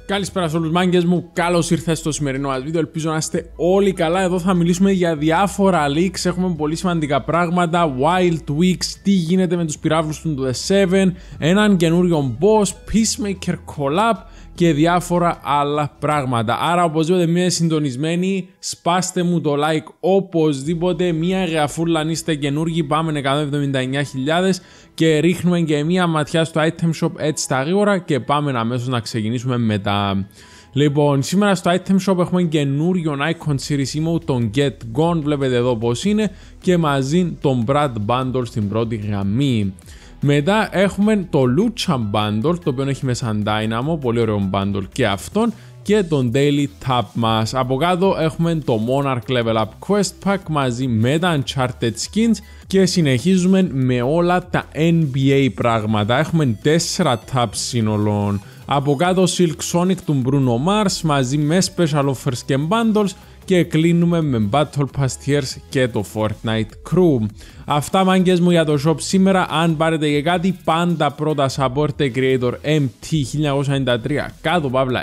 Καλησπέρα σε όλους μάγκες μου, καλώς ήρθατε στο σημερινό μας βίντεο, ελπίζω να είστε όλοι καλά. Εδώ θα μιλήσουμε για διάφορα leaks, έχουμε πολύ σημαντικά πράγματα, Wild Weeks, τι γίνεται με τους πυράβλους του The 7, έναν καινούριο boss, Peacemaker collab και διάφορα άλλα πράγματα. Άρα οπωσδήποτε μείνετε συντονισμένοι, σπάστε μου το like οπωσδήποτε, μία γραφούλα αν είστε καινούργοι, πάμε 179.000 και ρίχνουμε και μία ματιά στο item shop έτσι στα γρήγορα και πάμε αμέσως να ξεκινήσουμε μετά. Λοιπόν, σήμερα στο item shop έχουμε καινούριο icon series emote, τον Get Gone, βλέπετε εδώ πως είναι, και μαζί τον Brad Bundle στην πρώτη γραμμή. Μετά έχουμε το Lucha Bundle, το οποίο έχει μέσα Dynamo, πολύ ωραίο bundle και αυτόν, και τον Daily Tap μας. Από κάτω έχουμε το Monarch Level Up Quest Pack μαζί με τα Uncharted Skins και συνεχίζουμε με όλα τα NBA πράγματα. Έχουμε 4 Taps σύνολων. Από κάτω Silk Sonic του Bruno Mars μαζί με Special Offers και Bundles και κλείνουμε με Battle Pass Tiers και το Fortnite Crew. Αυτά μάγκες μου για το shop σήμερα. Αν πάρετε και κάτι, πάντα πρώτα support creator MT1993 κάτω παύλα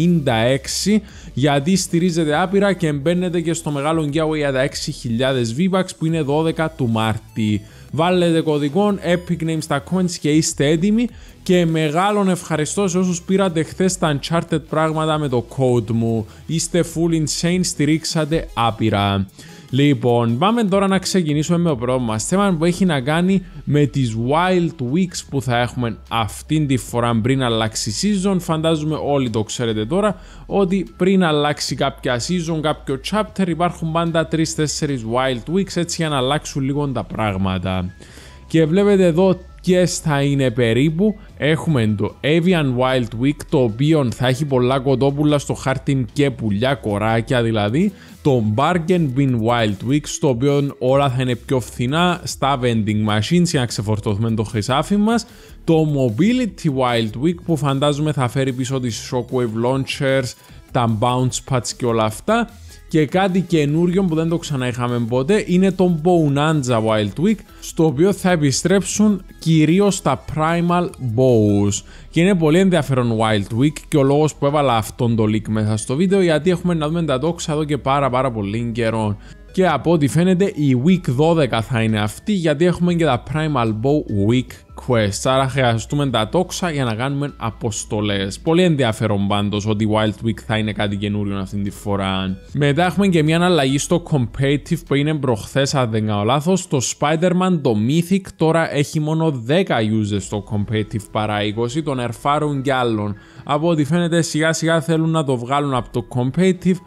96, γιατί στηρίζετε άπειρα και μπαίνετε και στο μεγάλο giveaway για τα 6.000 V-Bucks που είναι 12 του Μάρτη. Βάλετε κωδικό Epic Names στα comments και είστε έτοιμοι, και μεγάλον ευχαριστώ σε όσους πήρατε χθες τα Uncharted πράγματα με το code μου. Είστε full insane, στηρίξατε άπειρα. Λοιπόν, πάμε τώρα να ξεκινήσουμε με το πρώτο μας θέμα που έχει να κάνει με τις Wild Weeks που θα έχουμε αυτήν τη φορά πριν αλλάξει season. Φαντάζομαι όλοι το ξέρετε τώρα ότι πριν αλλάξει κάποια season, κάποιο chapter, υπάρχουν πάντα 3-4 Wild Weeks έτσι για να αλλάξουν λίγο τα πράγματα. Και βλέπετε εδώ ποιες θα είναι περίπου. Έχουμε το Avian Wild Week, το οποίο θα έχει πολλά κοτόπουλα στο χάρτη και πουλιά, κοράκια δηλαδή. Το Bargain Bin Wild Week, στο οποίο όλα θα είναι πιο φθηνά στα vending machines για να ξεφορτωθούμε το χρυσάφι μας. Το Mobility Wild Week που φαντάζομαι θα φέρει πίσω τις Shockwave Launchers, τα Bounce Pads και όλα αυτά. Και κάτι καινούριο που δεν το ξανά είχαμε ποτέ είναι το Bonanza Wild Week, στο οποίο θα επιστρέψουν κυρίως τα Primal Bows. Και είναι πολύ ενδιαφέρον Wild Week και ο λόγος που έβαλα αυτόν το link μέσα στο βίντεο, γιατί έχουμε να δούμε τα τόξα εδώ και πάρα πολύ καιρό. Και από ό,τι φαίνεται η Week 12 θα είναι αυτή, γιατί έχουμε και τα Primal Bow Week Quests. Άρα χρειαστούμε τα τόξα για να κάνουμε αποστολές. Πολύ ενδιαφέρον πάντως ότι Wild Week θα είναι κάτι καινούριο αυτή τη φορά. Μετά έχουμε και μια αλλαγή στο Competitive που είναι προχθές, αν δεν κάνω λάθος. Το Spider-Man, το Mythic, τώρα έχει μόνο 10 users στο Competitive παρά 20, τον ερφάρουν κι άλλων. Από ό,τι φαίνεται σιγά σιγά θέλουν να το βγάλουν από το Competitive,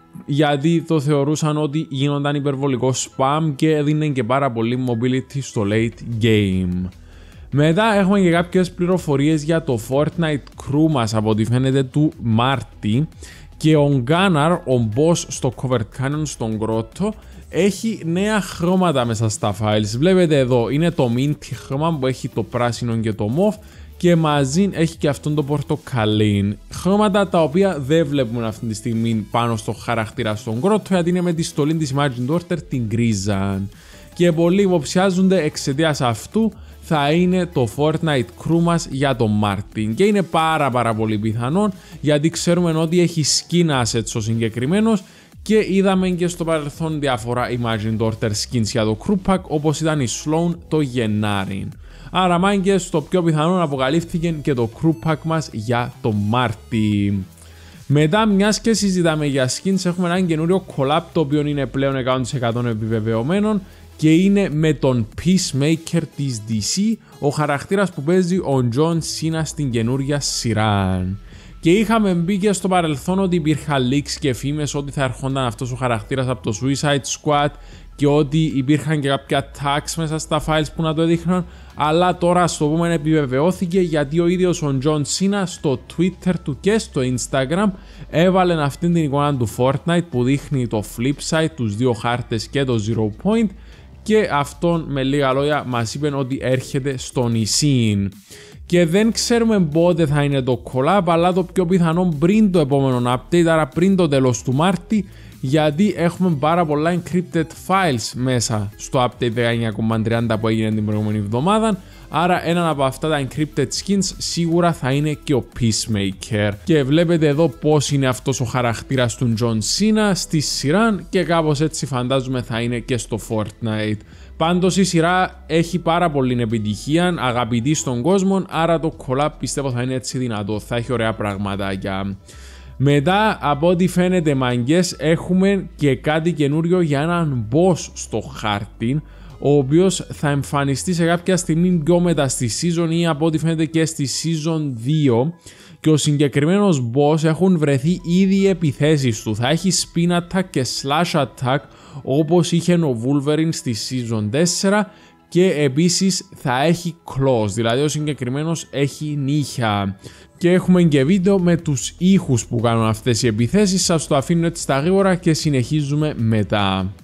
γιατί το θεωρούσαν ότι γίνονταν υπερβολικό spam και έδινε και πάρα πολύ mobility στο late game. Μετά έχουμε και κάποιες πληροφορίες για το Fortnite Crew μας, από ό,τι φαίνεται του Μάρτη, και ο Gunnar, ο boss στο Covered Canyon στον Grotto, έχει νέα χρώματα μέσα στα files. Βλέπετε εδώ είναι το mint χρώμα που έχει το πράσινο και το mauve, και μαζί έχει και αυτόν το πορτοκαλί. Χρώματα τα οποία δεν βλέπουμε αυτή τη στιγμή πάνω στο χαρακτήρα στον Grotto, γιατί είναι με τη στολή της Imagine Daughter την γκρίζα. Και πολλοί υποψιάζονται εξαιτίας αυτού θα είναι το Fortnite Crew μας για τον Μάρτιν. Και είναι πάρα πολύ πιθανόν, γιατί ξέρουμε ότι έχει skin assets ο συγκεκριμένος και είδαμε και στο παρελθόν διάφορα Imagine Daughter skins για το Crew Pack, όπως ήταν η Sloan το Γενάρη. Άρα μάγκες, το πιο πιθανόν αποκαλύφθηκε και το Crew Pack μας για το Μάρτι. Μετά, μιας και συζητάμε για skins, έχουμε ένα καινούριο collab το οποίο είναι πλέον 100% επιβεβαιωμένο και είναι με τον Peacemaker της DC, ο χαρακτήρας που παίζει ο John Cena στην καινούρια σειρά. Και είχαμε μπει και στο παρελθόν ότι υπήρχαν leaks και φήμες ότι θα ερχόνταν αυτός ο χαρακτήρας από το Suicide Squad και ότι υπήρχαν και κάποια tags μέσα στα files που να το έδειχναν, αλλά τώρα στο πούμε επιβεβαιώθηκε, γιατί ο ίδιος ο John Cena στο Twitter του και στο Instagram έβαλε αυτήν την εικόνα του Fortnite που δείχνει το flip side, τους δύο χάρτες και το zero point, και αυτόν με λίγα λόγια μας είπαν ότι έρχεται στο νησί. Και δεν ξέρουμε πότε θα είναι το collab, αλλά το πιο πιθανό πριν το επόμενο update, άρα πριν το τέλος του Μάρτη, γιατί έχουμε πάρα πολλά encrypted files μέσα στο update 19.30 που έγινε την προηγούμενη εβδομάδα, Άρα έναν από αυτά τα encrypted skins σίγουρα θα είναι και ο Peacemaker. Και βλέπετε εδώ πώς είναι αυτός ο χαρακτήρας του John Cena στη σειρά και κάπως έτσι φαντάζομαι θα είναι και στο Fortnite. Πάντως η σειρά έχει πάρα πολύ επιτυχία, αγαπητή στον κόσμο, άρα το collab πιστεύω θα είναι έτσι δυνατό, θα έχει ωραία πραγματάκια. Μετά από ό,τι φαίνεται μαγκές έχουμε και κάτι καινούριο για έναν boss στο χάρτη, ο οποίος θα εμφανιστεί σε κάποια στιγμή πιο μετά στη season ή από ό,τι φαίνεται και στη season 2 και ο συγκεκριμένος boss έχουν βρεθεί ήδη οι επιθέσεις του, θα έχει spin attack και slash attack όπως είχε ο Wolverine στη season 4 και επίσης θα έχει claws, δηλαδή ο συγκεκριμένος έχει νύχια. Και έχουμε και βίντεο με τους ήχους που κάνουν αυτές οι επιθέσεις, σας το αφήνω έτσι στα γρήγορα και συνεχίζουμε μετά.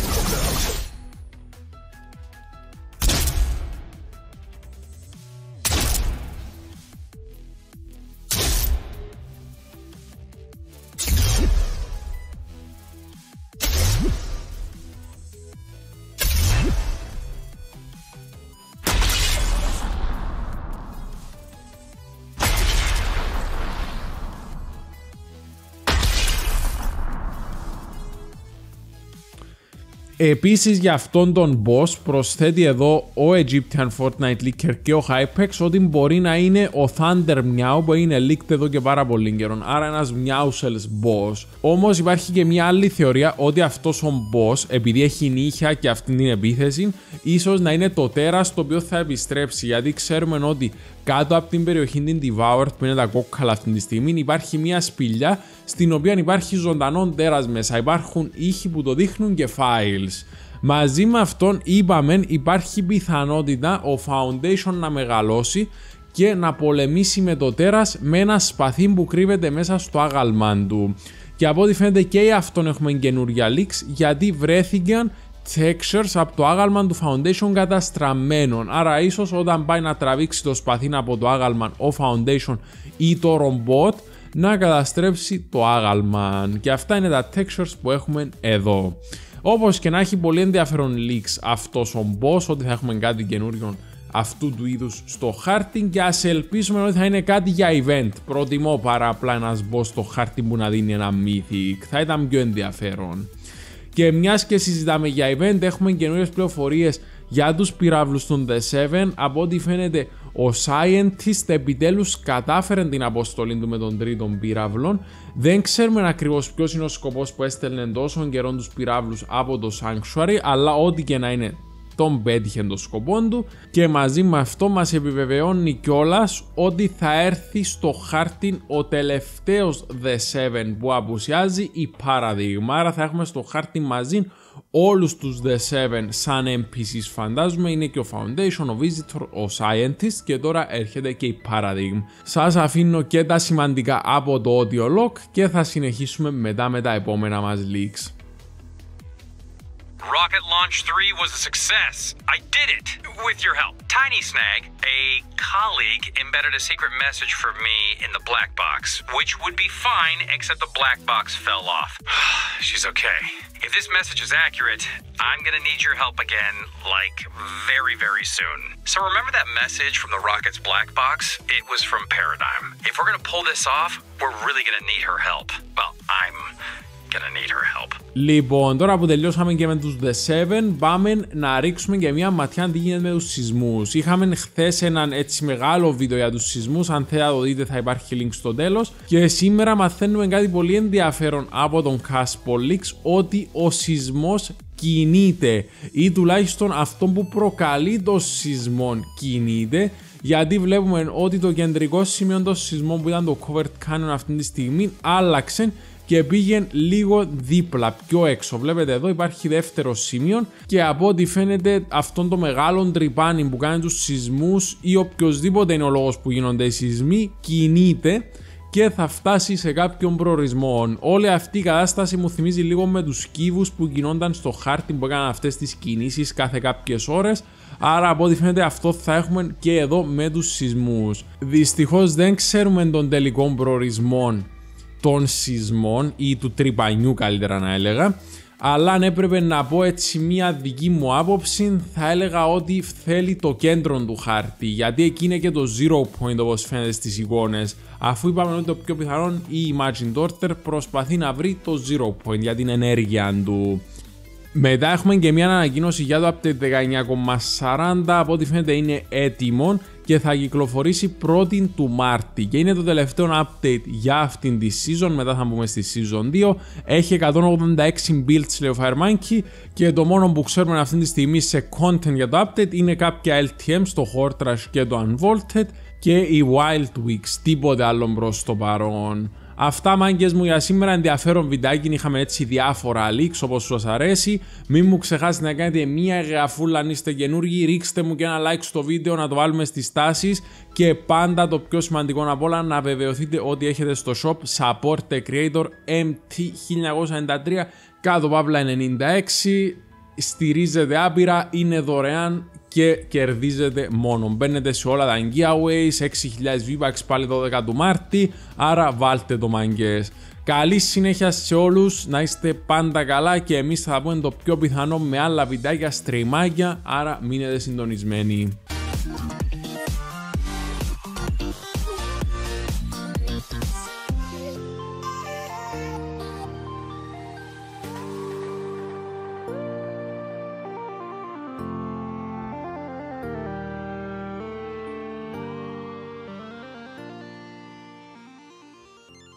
Επίσης για αυτόν τον boss προσθέτει εδώ ο Egyptian Fortnite Leaker και ο Hypex ότι μπορεί να είναι ο Thunder Meow που είναι leaked εδώ και πάρα πολύ καιρό, άρα ένας Meowscles boss. Όμως υπάρχει και μια άλλη θεωρία ότι αυτός ο boss, επειδή έχει νύχια και αυτή την επίθεση, ίσως να είναι το τέρας το οποίο θα επιστρέψει, γιατί ξέρουμε ότι κάτω από την περιοχή την Devoured που είναι τα κόκκαλα αυτή τη στιγμή υπάρχει μια σπηλιά στην οποία υπάρχει ζωντανό τέρας μέσα, υπάρχουν ήχοι που το δείχνουν και files. Μαζί με αυτόν είπαμε υπάρχει πιθανότητα ο Foundation να μεγαλώσει και να πολεμήσει με το τέρας με ένα σπαθί που κρύβεται μέσα στο άγαλμα του. Και από ό,τι φαίνεται και για αυτόν έχουμε καινούρια leaks γιατί βρέθηκαν textures από το άγαλμα του Foundation καταστραμμένων. Άρα ίσως όταν πάει να τραβήξει το σπαθί από το άγαλμα ο Foundation ή το ρομπότ να καταστρέψει το άγαλμα. Και αυτά είναι τα textures που έχουμε εδώ. Όπως και να έχει πολύ ενδιαφέρον leaks αυτός ο boss, ότι θα έχουμε κάτι καινούριο αυτού του είδους στο χάρτη και ας ελπίσουμε ότι θα είναι κάτι για event. Προτιμώ παρά απλά ένας boss στο χάρτη που να δίνει ένα mythic, θα ήταν πιο ενδιαφέρον. Και μιας και συζητάμε για event, έχουμε καινούριες πληροφορίες για τους πυράβλους των The 7. Από ό,τι φαίνεται ο Scientist επιτέλους κατάφερε την αποστολή του με τον τρίτον πυράβλο. Δεν ξέρουμε ακριβώς ποιος είναι ο σκοπός που έστελνε τόσο καιρό τους πυράβλους από το Sanctuary, αλλά ό,τι και να είναι τον πέτυχε το σκοπό του και μαζί με αυτό μας επιβεβαιώνει κιόλας ότι θα έρθει στο χάρτη ο τελευταίος The 7 που απουσιάζει, η Paradigm. Άρα θα έχουμε στο χάρτη μαζί όλους τους The 7 σαν NPCs φαντάζομαι, είναι και ο Foundation, ο Visitor, ο Scientist και τώρα έρχεται και η Paradigm. Σας αφήνω και τα σημαντικά από το audio log και θα συνεχίσουμε μετά με τα επόμενα μας leaks. Rocket Launch 3 was a success. I did it! With your help. Tiny Snag, a colleague, embedded a secret message for me in the black box, which would be fine except the black box fell off. She's okay. If this message is accurate, I'm gonna need your help again, like, very, very soon. So remember that message from the Rocket's black box? It was from Paradigm. If we're gonna pull this off, we're really gonna need her help. Well, I'm gonna need her help. Λοιπόν, τώρα που τελειώσαμε και με τους The 7, πάμε να ρίξουμε και μια ματιά τι γίνεται με τους σεισμούς. Είχαμε χθες έναν έτσι μεγάλο βίντεο για τους σεισμούς, αν θέλετε να το δείτε θα υπάρχει link στο τέλος. Και σήμερα μαθαίνουμε κάτι πολύ ενδιαφέρον από τον Caspolix, ότι ο σεισμός κινείται ή τουλάχιστον αυτό που προκαλεί το σεισμό κινείται. Γιατί βλέπουμε ότι το κεντρικό σημείο των σεισμών που ήταν το Covered Canyon αυτή τη στιγμή άλλαξε και πήγε λίγο δίπλα, πιο έξω. Βλέπετε εδώ υπάρχει δεύτερο σημείο και από ό,τι φαίνεται αυτόν το μεγάλο τρυπάνι που κάνει τους σεισμούς ή οποιοδήποτε είναι ο λόγος που γίνονται οι σεισμοί κινείται και θα φτάσει σε κάποιον προορισμό. Όλη αυτή η κατάσταση μου θυμίζει λίγο με τους κύβους που γινόνταν στο χάρτη που έκαναν αυτές τις κινήσεις κάθε κάποιες ώρες. Άρα από ό,τι φαίνεται αυτό θα έχουμε και εδώ με τους σεισμούς. Δυστυχώς δεν ξέρουμε τον τελικό προορισμό των σεισμών ή του τρυπανιού καλύτερα να έλεγα, Αλλά αν έπρεπε να πω έτσι μία δική μου άποψη, θα έλεγα ότι θέλει το κέντρο του χάρτη, γιατί εκεί είναι και το zero point όπως φαίνεται στις εικόνες, αφού είπαμε ότι το πιο πιθανόν η Imagine Daughter προσπαθεί να βρει το zero point για την ενέργεια του. Μετά έχουμε και μια ανακοίνωση για το update 19.40, από ό,τι φαίνεται είναι έτοιμο και θα κυκλοφορήσει 1η του Μάρτη και είναι το τελευταίο update για αυτήν τη season, μετά θα μπούμε στη season 2. Έχει 186 builds λέει ο Firemonkey και το μόνο που ξέρουμε αυτή τη στιγμή σε content για το update είναι κάποια LTM στο Hortrash και το Unvaulted και οι Wild Weeks, τίποτε άλλο προς το παρόν. Αυτά μάγκες μου για σήμερα, ενδιαφέρον βιντεάκι, είχαμε έτσι διάφορα leaks όπως σας αρέσει. Μην μου ξεχάσετε να κάνετε μια εγγραφούλα αν είστε καινούργοι, ρίξτε μου και ένα like στο βίντεο να το βάλουμε στις τάσεις και πάντα το πιο σημαντικό απ' όλα να βεβαιωθείτε ότι έχετε στο shop Support the Creator MT1993 κάτω παύλα 96, στηρίζετε άπειρα, είναι δωρεάν και κερδίζετε μόνο. Μπαίνετε σε όλα τα giveaways, 6.000 V-Bucks πάλι 12 του Μάρτη, άρα βάλτε το μάγκες. Καλή συνέχεια σε όλους, να είστε πάντα καλά και εμείς θα πούμε το πιο πιθανό με άλλα βιντεάκια, στριμάκια, άρα μείνετε συντονισμένοι.